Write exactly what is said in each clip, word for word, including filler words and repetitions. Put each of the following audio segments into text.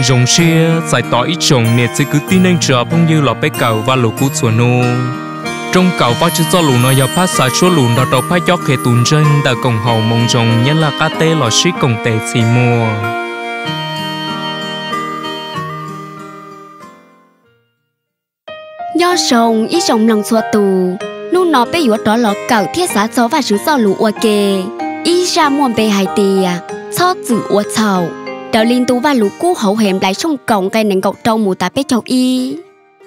rồng xe giải tỏ ít rồng nè sẽ cứ tin anh chờ phong như là bé cầu và lũ cú chuột nô trong cầu và chữ do lũ nó giờ phát xả số lũ đó đâu phải cho khe tùn chân đã cùng hậu mong rồng nhất là cá tê lò xí cùng tệ xì mùa do rồng ít rồng lòng xua tù nu nó bé yếu đó lọ cầu thiết xã gió và chữ do lũ ok ít ra muôn bề hai tìa cho chữ ua chầu đào linh tú và lũ cú hậu hẻm lại trong cổng cây nền cậu trâu mù ta bé chầu y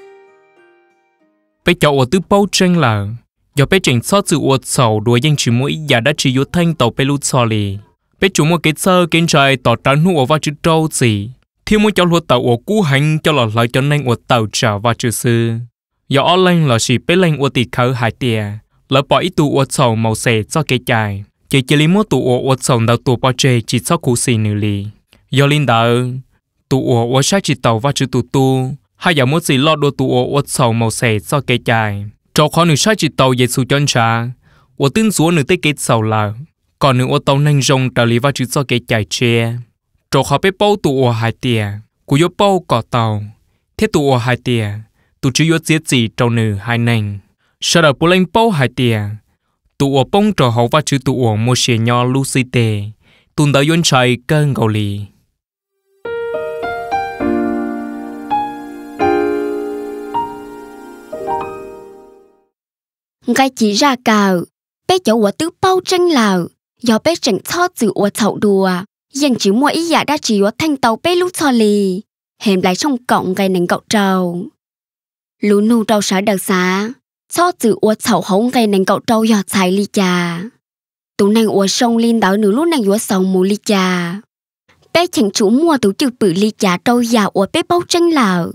bé chầu ở tứ bao tranh là do bé chỉnh cho chữ ua chầu đuổi danh chỉ mỗi giờ đã chỉ yếu thanh tàu bé lút xò lì bé chủ một cái sơ kiến trai tỏ trắng hùa và chữ trâu gì thiếu muốn cho lúa tàu ua cú hành cho lọt lại cho nên ua tàu trả và chữ sư do ở lên là chỉ bé lên ua tì khởi hai tia lỡ bỏ ít tụ ua chầu màu xẻ cho cái chài chỉ chỉ lấy một tụ ua ua chầu đầu tụ bao chê chỉ cho cú xì nửa lì do linh đạo tụ ua ua sát chỉ tàu và chữ tụ tu hai giờ muốn gì lo đồ tụ ua ua chầu màu xẻ cho cái chài cho khó nửa sát chỉ tàu về sưu chân trả ua tin xuống nửa tới cái chầu là còn nửa ua tàu nhanh rong trả lý và chữ cho cái chài che cho khó bé bao tụ ua hai tia cú yếu bao cỏ tàu thế tụ ua hai tia tụ chỉ yếu giết gì trong nửa hai nành sau đó bố lên bao hai tia tụ ua bông trò hậu và chữ tụ ua mua xe nhỏ lucy tê tuần tới yến trai cơn gầu lì ngay chỉ ra cào bé cháu ua tứ bao tranh lào do bé chẳng cho chữ ua chậu đùa nhưng chỉ mua ý giả đã chỉ ua thanh tàu bé lúc cho lì hẻm lại trong cổng gây nền cậu trâu lũ nô trâu sở đợt xá cho chữ ua chậu hổng gây nền cậu trâu giọt xài ly trà tụ nàng ua sông linh đỡ nửa lúc nàng ua sông mù ly trà bé chẳng chủ mua tụ chữ bự ly trà trâu già ua bé bao tranh lào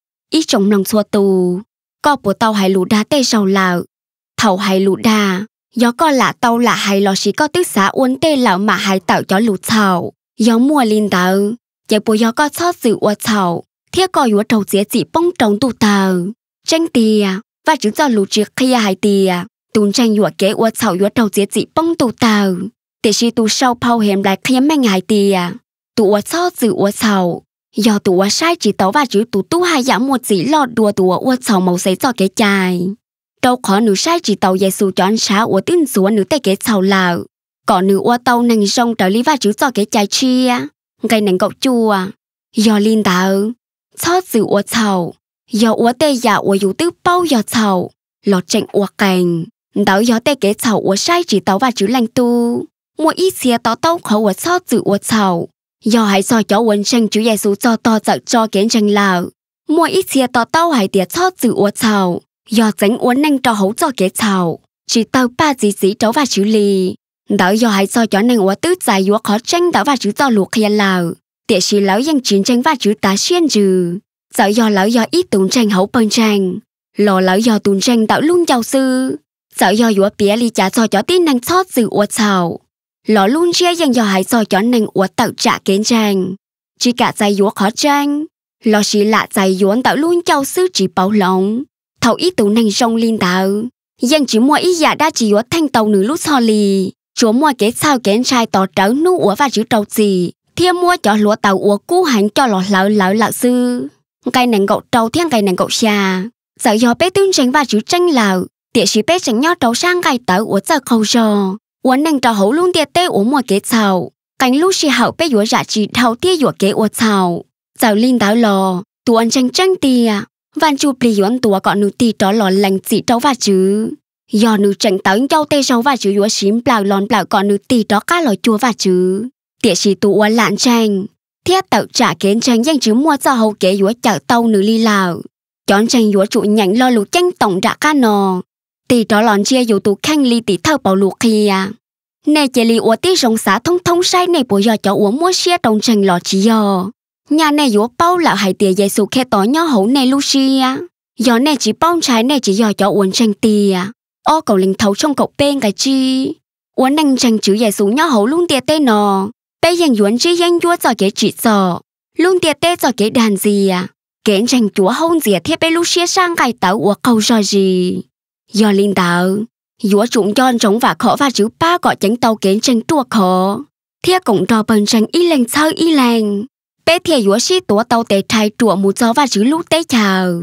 ý trong lòng xua tù có bộ tàu hay lũ đá tê sầu lào thầu hay lũ đà gió có lạ tàu lạ hay lò xí có tức xá uốn tê lạo mà hay tạo cho lũ thầu gió mùa linh đỡ chạy bộ gió có xót sự ua thầu thiết có ua trầu dễ chỉ bông trống tụ tờ tranh tìa và chứng cho lũ chiếc kia hay tìa tùn tranh ua kế ua thầu ua trầu dễ chỉ bông tụ tờ để xí tụ sau phao hẻm lại kia manh hay tìa tụ ua xót sự ua thầu do tụ ua sai chỉ tấu và chữ tụ tu hai giảm một chỉ lọt đùa tụ ua thầu màu giấy cho cái chài đâu khó nữ sai chỉ tàu giê xu chọn xá ua tin xuống nữ tê kế thầu lào còn nữ ua tàu nành rong trở lý và chữ cho cái chai chia gây nành cậu chua do linh đạo xót sự ua thầu do ua tê giả ua dù tư bao do thầu lọt tranh ua cành đảo do tê kế thầu ua sai chỉ tàu và chữ lành tu mua ít xìa tàu tàu khó ua xót sự ua thầu do hãy so cho uốn tranh chữ giê xu cho to giật cho kiến tranh lào mua ít xìa tàu tàu hãy tiệt xót sự ua thầu do tránh uốn nanh cho hấu cho kế thầu chỉ tàu ba gì gì trấu và chữ lì đảo do hãy so cho nanh uốn tứ dài uốn khó tranh đảo và chữ to luộc kia lào địa chỉ lão dân chiến tranh và chữ tá xuyên trừ dạo do lão do ít tùng tranh hấu bơn tranh lò lão do tùng tranh tạo luôn giàu sư dạo do uốn bía li trả so cho tin nanh xót sự uốn thầu lò luôn chia dân do hãy so cho nanh uốn tạo trả kiến tranh chỉ cả dài uốn khó tranh lò chỉ lạ dài uốn tạo luôn giàu sư chỉ bảo lỏng thầu ít tụ nành rong linh đạo dân chỉ mua ý giả đa chỉ ở thanh tàu nửa lúc so lì chúa mua cái sao kén trai tỏ trấu nu ủa và chữ trâu gì thiên mua cho lúa tàu ủa cú hành cho lọ lợ lợ lợ sư cây nành gậu trâu thiên cây nành gậu xà giờ do bé tương tranh và chữ tranh lợ địa chỉ bé tranh nhó trâu sang cây tàu ủa giờ khâu rò ủa nành trâu hấu luôn địa tê ủa mua cái sao cành lúc xì hậu bé ủa giả chỉ thầu tia ủa cái ủa sao giờ linh đạo lò tụ ăn tranh tranh tia văn chu bì yuan tua còn nữ tì đó lò lành chỉ trâu và chữ do nữ tranh tới nhau tê trâu và chữ yuan xím bào lòn bào còn nữ tì đó cá lò chua và chữ địa chỉ tụ uốn lạn tranh thiết tự trả kiến tranh danh chữ mua cho hậu kế yuan chở tàu nữ ly lào chọn tranh yuan trụ nhảnh lo lục tranh tổng đã cá nò tì đó lòn chia yu tụ khanh ly tì thâu bảo lục kia nè chỉ li uốn tì rong xá thông thông sai nè bùi giờ cho uốn mua xe đồng tranh lò chỉ giờ nhà này yếu bao là hai tia giê xu khe tỏ nhỏ hấu này Lucia gió này chỉ bao trái này chỉ do cho uốn tranh tia ô cầu linh thấu trong cậu bên cái chi uốn năng tranh chữ giê xu nhỏ hấu luôn tia tê nò bây giờ uốn chi danh chúa cho cái chỉ sợ luôn tia tê cho cái đàn gì à cái tranh chúa hôn gì thiết bé Lucia sang cái tàu uốn cầu rồi gì do linh đạo yếu chúng cho chống và khó và chữ ba gọi tránh tàu cái tranh tua khó thiết cũng cho bên tranh y lành sao y lành bé thiệt yếu sĩ tố tàu tế thái trụa mù gió và chữ lúc tế chào.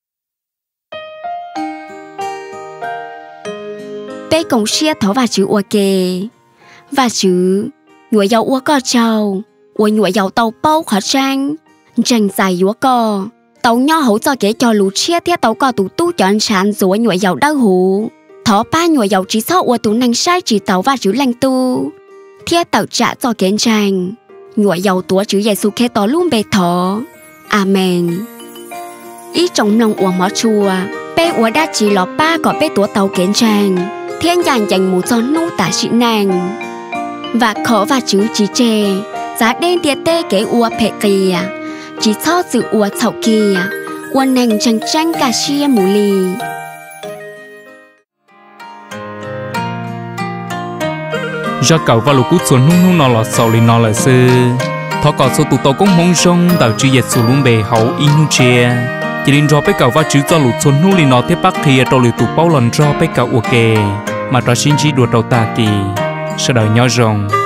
Bé công xia thó và chữ ua kê. Và chữ nhụa dầu ua co trâu. Ua nhụa dầu tàu bao khó tranh. Tranh dài yếu co. Tàu nhỏ hỗ cho kế cho lũ chia thiết tàu co tủ tu cho anh sản rồi nhụa dầu đau hú. Thó ba nhụa dầu chỉ sau ua tủ năng sai chỉ tàu và chữ lành tu. Thiết tàu trả cho kế tranh. Nhụa dầu túa chữ Giê-xu khế tỏ luôn bê thó. Amen. Ý trong lòng ua mó chùa. Bé ua đã chỉ lọ ba có bé túa tàu kế tranh. Thiên dàn dành một gió nụ tả sĩ nàng. Và khó và chữ chỉ chê. Giá đen tiết tê kế ua phê kìa. Chỉ cho sự ua thảo kìa. Ua nàng chẳng tranh cả xia mù lì. Do cậu và lục cút xuống nung nung nó lọt sầu lì nó là sư. Thó có số tụ tàu cũng mong rong đào chữ Giê-xu luôn bề hậu in nu chê. Chỉ đến cho bé cậu và chữ cho lục xuống nung lì nó tiếp bắc thì trâu lì tụ bao lần cho bé cậu ok. Mà trò xin chỉ đùa đầu ta kỳ. Sau đời nhỏ rồng.